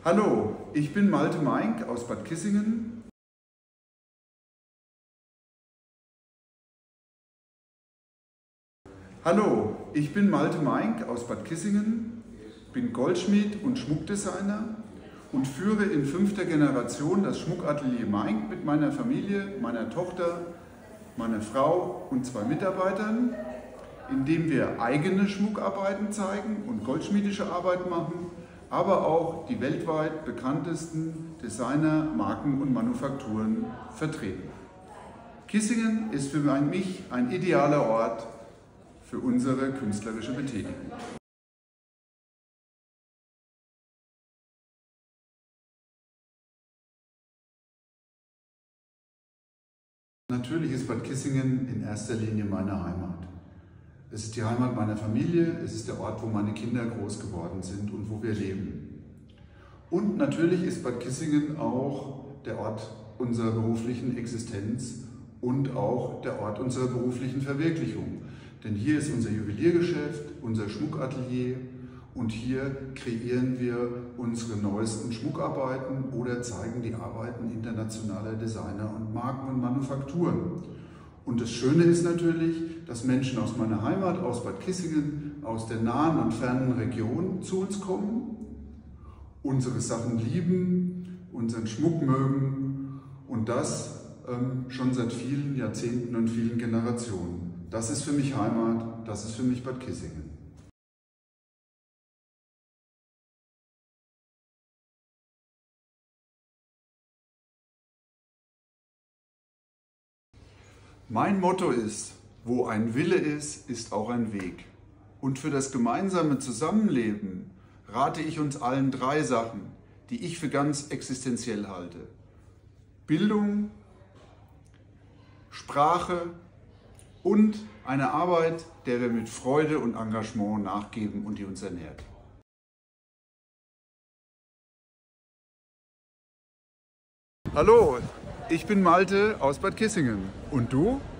Hallo, ich bin Malte Meink aus Bad Kissingen. Hallo, ich bin Malte Meink aus Bad Kissingen, bin Goldschmied und Schmuckdesigner und führe in 5. Generation das Schmuckatelier Meink mit meiner Familie, meiner Tochter, meiner Frau und 2 Mitarbeitern, indem wir eigene Schmuckarbeiten zeigen und goldschmiedische Arbeit machen, aber auch die weltweit bekanntesten Designer, Marken und Manufakturen vertreten. Kissingen ist für mich ein idealer Ort für unsere künstlerische Betätigung. Natürlich ist Bad Kissingen in erster Linie meine Heimat. Es ist die Heimat meiner Familie, es ist der Ort, wo meine Kinder groß geworden sind und wo wir leben. Und natürlich ist Bad Kissingen auch der Ort unserer beruflichen Existenz und auch der Ort unserer beruflichen Verwirklichung. Denn hier ist unser Juweliergeschäft, unser Schmuckatelier und hier kreieren wir unsere neuesten Schmuckarbeiten oder zeigen die Arbeiten internationaler Designer und Marken und Manufakturen. Und das Schöne ist natürlich, dass Menschen aus meiner Heimat, aus Bad Kissingen, aus der nahen und fernen Region zu uns kommen, unsere Sachen lieben, unseren Schmuck mögen und das schon seit vielen Jahrzehnten und vielen Generationen. Das ist für mich Heimat, das ist für mich Bad Kissingen. Mein Motto ist, wo ein Wille ist, ist auch ein Weg. Und für das gemeinsame Zusammenleben rate ich uns allen 3 Sachen, die ich für ganz existenziell halte. Bildung, Sprache und eine Arbeit, der wir mit Freude und Engagement nachgeben und die uns ernährt. Hallo, ich bin Malte aus Bad Kissingen. Und du?